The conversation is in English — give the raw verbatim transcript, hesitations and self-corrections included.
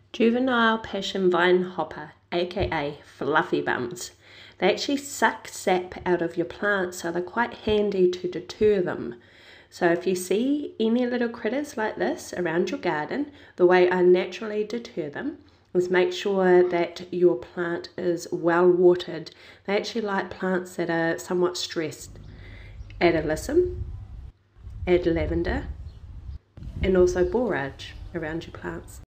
Juvenile Passion Vine Hopper, aka Fluffy Bums. They actually suck sap out of your plants, so they're quite handy to deter them. So if you see any little critters like this around your garden, the way I naturally deter them is make sure that your plant is well watered. They actually like plants that are somewhat stressed. Add alyssum, add lavender, and also borage around your plants.